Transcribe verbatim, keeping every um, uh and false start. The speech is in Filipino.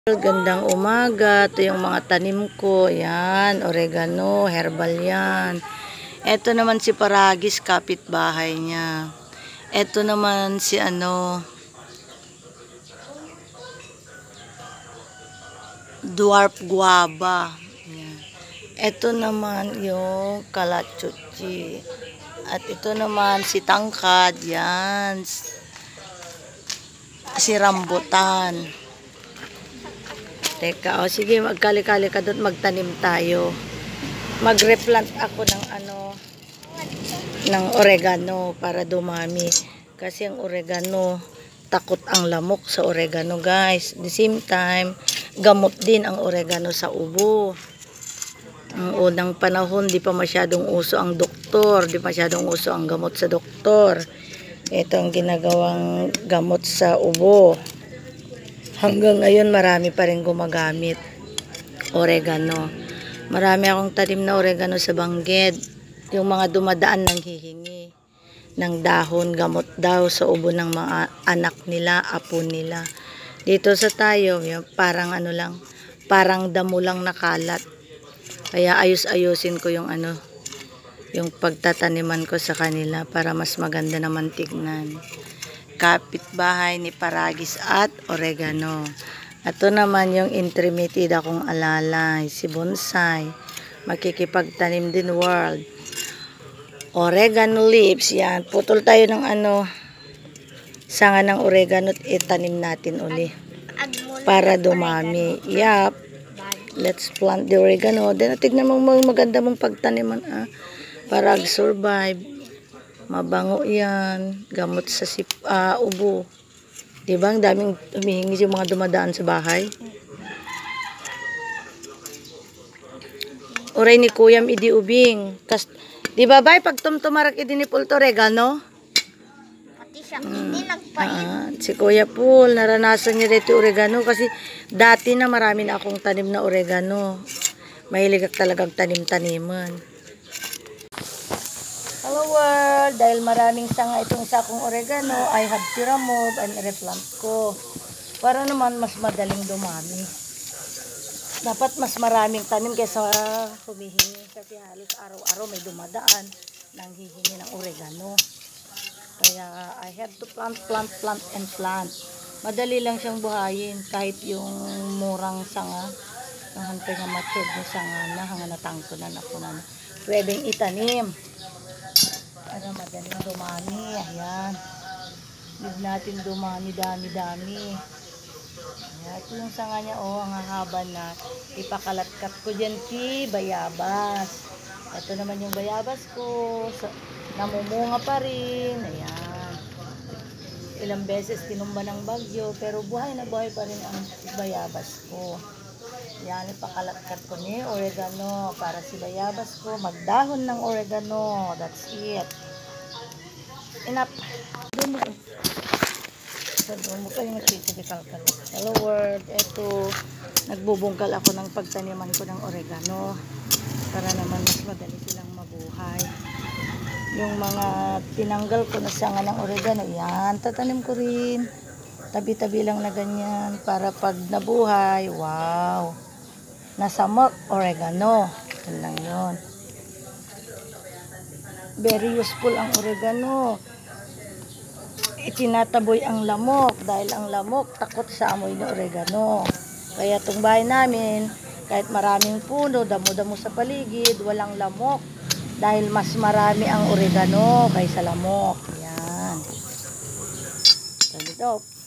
Gandang umaga. Ito yung mga tanim ko. Yan, oregano, herbal yan. Ito naman si Paragis, kapitbahay niya. Ito naman si ano, dwarf guava. Yan. Ito naman yung kalachuchi. At ito naman si tangkad. Yan. Si rambutan. Teka, o sige, magkali-kali ka doon, magtanim tayo. Mag-replant ako ng ano, ng oregano para dumami. Kasi ang oregano, takot ang lamok sa oregano, guys. At the same time, gamot din ang oregano sa ubo. Ang unang panahon, di pa masyadong uso ang doktor, di pa masyadong uso ang gamot sa doktor. Ito ang ginagawang gamot sa ubo. Hanggang ngayon marami pa rin gumagamit oregano. Marami akong tanim na oregano sa Bangged. Yung mga dumadaan nang hihingi ng dahon, gamot daw sa ubo ng mga anak nila, apo nila. Dito sa tayo, yung parang ano lang, parang damo lang nakalat. Kaya ayos-ayusin ko yung ano, yung pagtataniman ko sa kanila para mas maganda naman tignan. Kapitbahay ni Paragis at oregano. Ito naman yung intermittent akong alalay, si bonsai. Makikipagtanim din world. Oregano leaves, yan. Putol tayo ng ano, sanga ng oregano at itanim natin uli. Para dumami. Yup. Let's plant the oregano. Then, tignan mo maganda mong pagtaniman, ah. Para survive. Mabango yan. Gamot sa sip, uh, ubo. Diba? Ang daming humihingi yung mga dumadaan sa bahay. Oray ni Kuyam idi ubing. Kas, diba bay? Pag tumtumarak idi ni Pulto oregano? Pati siya hindi hmm. nagpain. Ah, si Kuya Pul, naranasan niya dito oregano. Kasi dati na marami na akong tanim na oregano. Mahilig talagang tanim-taniman. Hello world! Dahil maraming sanga itong sakong oregano, I have to remove and replant ko. Para naman mas madaling dumami. Dapat mas maraming tanim kaysa humihingi. Kasi halos araw-araw may dumadaan nang hihingi ng oregano. Kaya I have to plant, plant, plant, and plant. Madali lang siyang buhayin kahit yung murang sanga. Ang hantay nga matured na sanga na, hanga natangko na ako na. Pwedeng itanim. Para madaling dumami. Ayan. Huwag natin dumami, dami, dami. Ayan. Ito yung sanga niya. Oh, ang hahaba na. Ipakalatkat ko dyan si bayabas. Ito naman yung bayabas ko. So, namumunga pa rin. Ayan. Ilang beses tinumba ng bagyo. Pero buhay na buhay pa rin ang bayabas ko. Yan, ipakalatkat ko ni oregano para si bayabas ko magdahon ng oregano. That's it. Enough. Doon mo. So, doon mo pa yung nagtitipikal ka. Hello world. Ito, nagbubungkal ako ng pagtaniman ko ng oregano para naman mas madali silang mabuhay. Yung mga tinanggal ko na sanga ng oregano, yan, tatanim ko rin. Tabi-tabi lang na ganyan para pag nabuhay, wow. Nasa mock oregano. Yan lang yun. Very useful ang oregano. Itinataboy ang lamok dahil ang lamok takot sa amoy ng oregano. Kaya itong bahay namin, kahit maraming puno, damo-damo sa paligid, walang lamok. Dahil mas marami ang oregano kaysa lamok. Yan. Ganito.